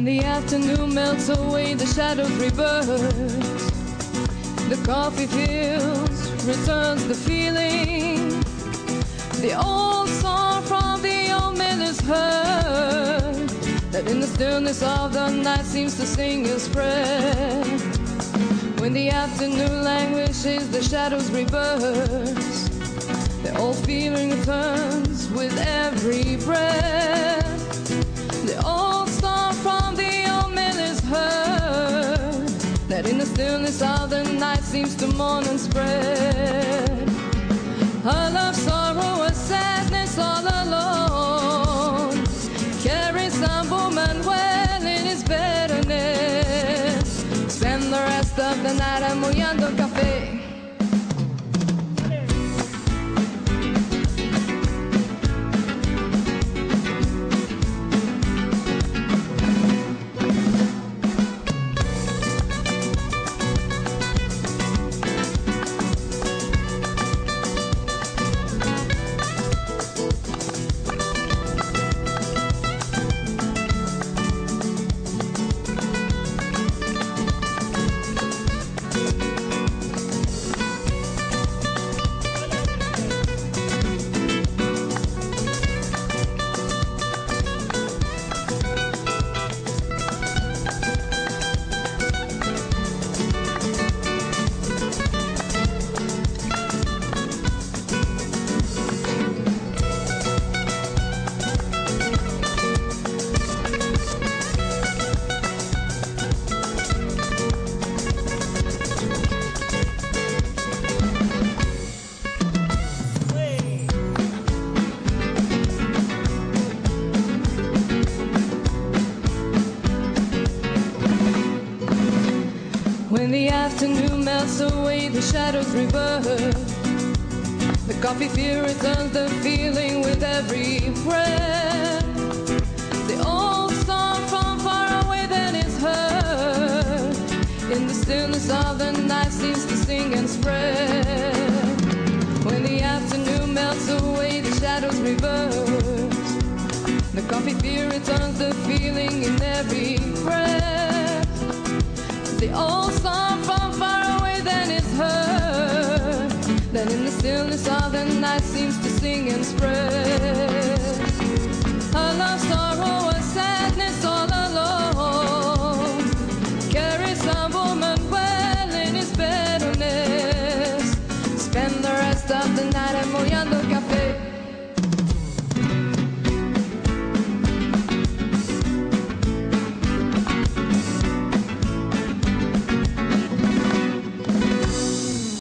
When the afternoon melts away, the shadows reverse. The coffee fills, returns the feeling. The old song from the old mill is heard, that in the stillness of the night seems to sing and spread. When the afternoon languishes, the shadows reverse. The old feeling returns with every breath. The old song from the old mill is heard, that in the stillness of the night seems to mourn and spread. A love, sorrow, a sadness all alone, carries some woman well in his bitterness. Spend the rest of the night amollando café. When the afternoon melts away, the shadows revert. The coffee fear returns the feeling with every breath. The old song from far away then is heard, in the stillness of the night seems to sing and spread. When the afternoon melts away, the shadows reverse. The coffee fear returns the feeling in every breath. The old song